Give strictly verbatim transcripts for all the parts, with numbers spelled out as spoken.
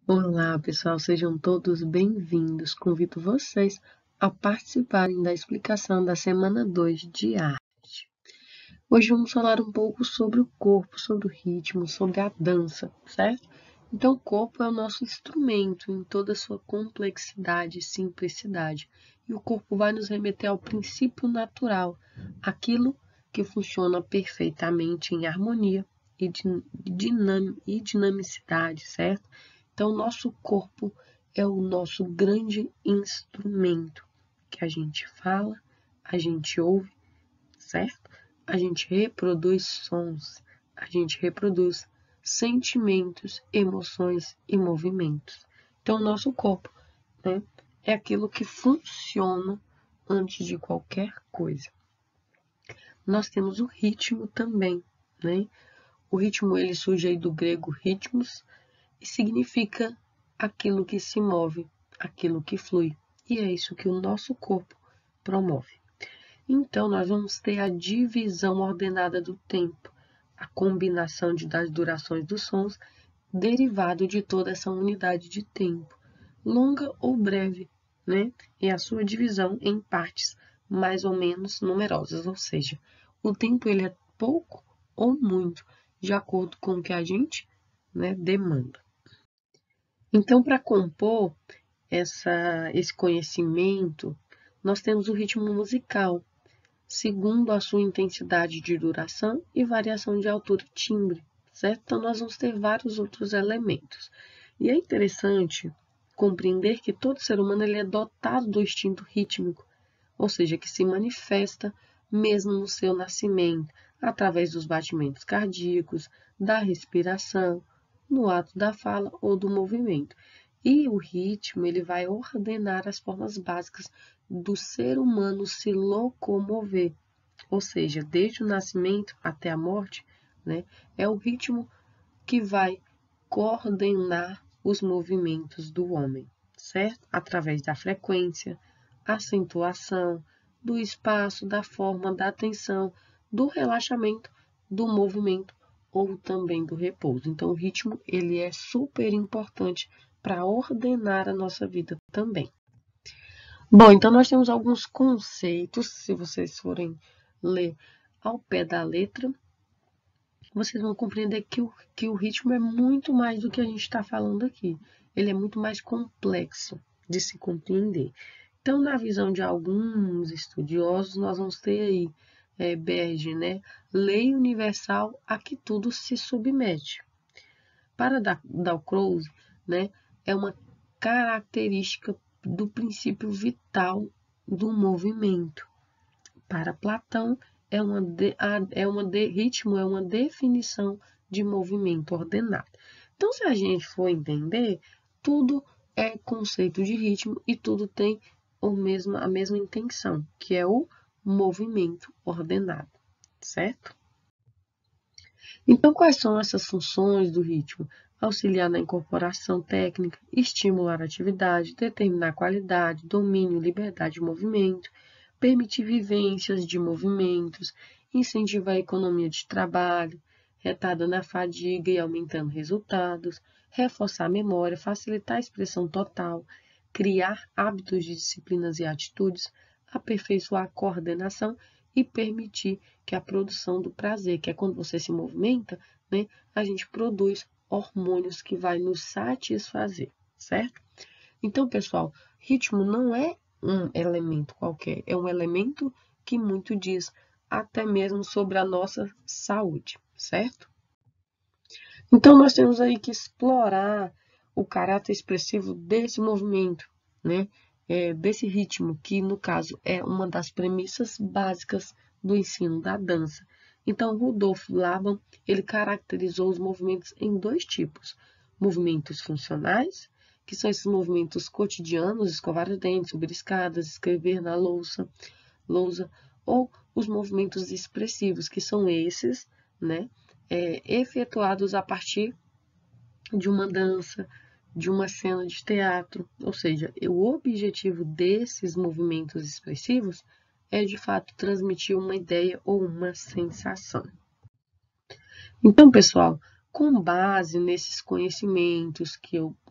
Olá, pessoal, sejam todos bem-vindos. Convido vocês a participarem da explicação da semana dois de arte. Hoje vamos falar um pouco sobre o corpo, sobre o ritmo, sobre a dança, certo? Então, o corpo é o nosso instrumento em toda a sua complexidade e simplicidade. E o corpo vai nos remeter ao princípio natural, aquilo que funciona perfeitamente em harmonia e, dinam e dinamicidade, certo? Então, o nosso corpo é o nosso grande instrumento que a gente fala, a gente ouve, certo? A gente reproduz sons, a gente reproduz sentimentos, emoções e movimentos. Então, o nosso corpo, né, é aquilo que funciona antes de qualquer coisa. Nós temos o ritmo também, né? O ritmo ele surge aí do grego ritmos e significa aquilo que se move, aquilo que flui. E é isso que o nosso corpo promove. Então, nós vamos ter a divisão ordenada do tempo, a combinação de, das durações dos sons, derivado de toda essa unidade de tempo, longa ou breve, né? E a sua divisão em partes mais ou menos numerosas, ou seja, o tempo ele é pouco ou muito, de acordo com o que a gente, né, demanda. Então, para compor essa, esse conhecimento, nós temos o ritmo musical, segundo a sua intensidade de duração e variação de altura e timbre, certo? Então, nós vamos ter vários outros elementos. E é interessante compreender que todo ser humano ele é dotado do instinto rítmico, ou seja, que se manifesta mesmo no seu nascimento, através dos batimentos cardíacos, da respiração, no ato da fala ou do movimento. E o ritmo ele vai ordenar as formas básicas do ser humano se locomover, ou seja, desde o nascimento até a morte, né, é o ritmo que vai coordenar os movimentos do homem, certo? Através da frequência, acentuação, do espaço, da forma, da atenção, do relaxamento, do movimento ou também do repouso. Então, o ritmo ele é super importante para ordenar a nossa vida também. Bom, então nós temos alguns conceitos, se vocês forem ler ao pé da letra, vocês vão compreender que o, que o ritmo é muito mais do que a gente está falando aqui. Ele é muito mais complexo de se compreender. Então, na visão de alguns estudiosos, nós vamos ter aí é, Berge, né? Lei universal a que tudo se submete. Para Dalcroze, né, é uma característica do princípio vital do movimento. Para Platão, é uma, de, é uma de, ritmo é uma definição de movimento ordenado. Então, se a gente for entender, tudo é conceito de ritmo e tudo tem o mesmo, a mesma intenção, que é o movimento ordenado, certo? Então, quais são essas funções do ritmo? Auxiliar na incorporação técnica, estimular a atividade, determinar a qualidade, domínio, liberdade de movimento, permitir vivências de movimentos, incentivar a economia de trabalho, retarda na fadiga e aumentando resultados, reforçar a memória, facilitar a expressão total, criar hábitos de disciplinas e atitudes, aperfeiçoar a coordenação e permitir que a produção do prazer, que é quando você se movimenta, né, a gente produz hormônios que vai nos satisfazer, certo? Então, pessoal, ritmo não é um elemento qualquer, é um elemento que muito diz até mesmo sobre a nossa saúde, certo? Então, nós temos aí que explorar o caráter expressivo desse movimento, né? É, desse ritmo, que no caso é uma das premissas básicas do ensino da dança. Então, Rudolf Laban, ele caracterizou os movimentos em dois tipos: movimentos funcionais, que são esses movimentos cotidianos, escovar os dentes, subir escadas, escrever na louça, lousa, ou os movimentos expressivos, que são esses, né, é, efetuados a partir de uma dança, de uma cena de teatro, ou seja, o objetivo desses movimentos expressivos é de fato transmitir uma ideia ou uma sensação. Então, pessoal, com base nesses conhecimentos que eu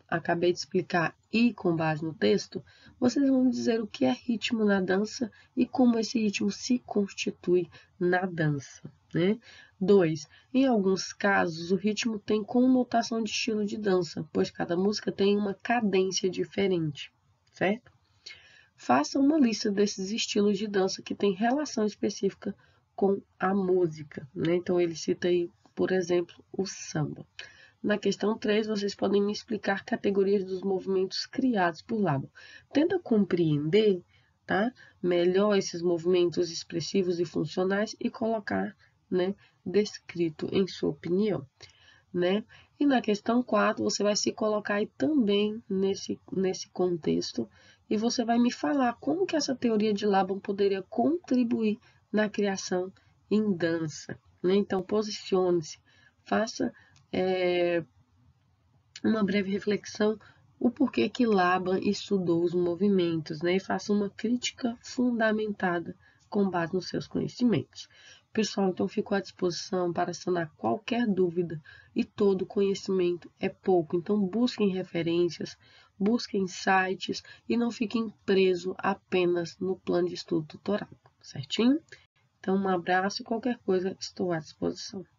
acabei de explicar e com base no texto, vocês vão dizer o que é ritmo na dança e como esse ritmo se constitui na dança, né? dois. Em alguns casos, o ritmo tem conotação de estilo de dança, pois cada música tem uma cadência diferente, certo? Faça uma lista desses estilos de dança que tem relação específica com a música, né? Então, ele cita aí, por exemplo, o samba. Na questão três, vocês podem me explicar categorias dos movimentos criados por Laban. Tenta compreender, tá, melhor esses movimentos expressivos e funcionais e colocar, né, descrito em sua opinião, né? E na questão quatro, você vai se colocar aí também nesse, nesse contexto e você vai me falar como que essa teoria de Laban poderia contribuir na criação em dança, né? Então, posicione-se, faça é, uma breve reflexão o porquê que Laban estudou os movimentos, né? E faça uma crítica fundamentada com base nos seus conhecimentos. Pessoal, então fico à disposição para sanar qualquer dúvida e todo conhecimento é pouco. Então busquem referências, busquem sites e não fiquem presos apenas no plano de estudo tutorial, certinho? Então um abraço e qualquer coisa estou à disposição.